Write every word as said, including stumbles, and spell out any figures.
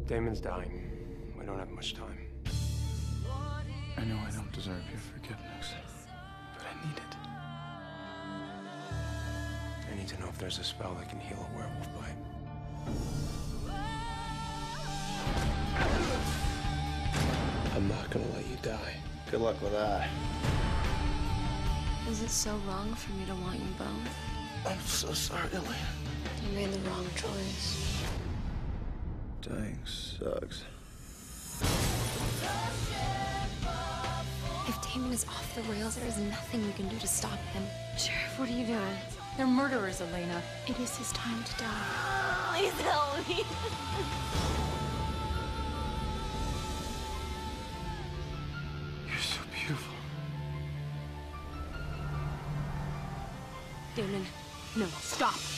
Damon's dying. We don't have much time. I know I don't deserve your forgiveness, but I need it. I need to know if there's a spell that can heal a werewolf bite. I'm not gonna let you die. Good luck with that. Is it so wrong for me to want you both? I'm so sorry, Elena. You made the wrong choice. Dying sucks. If Damon is off the rails, there is nothing we can do to stop him. Sheriff, what are you doing? They're murderers, Elena. It is his time to die. Please help me. You're so beautiful. Damon, no, stop.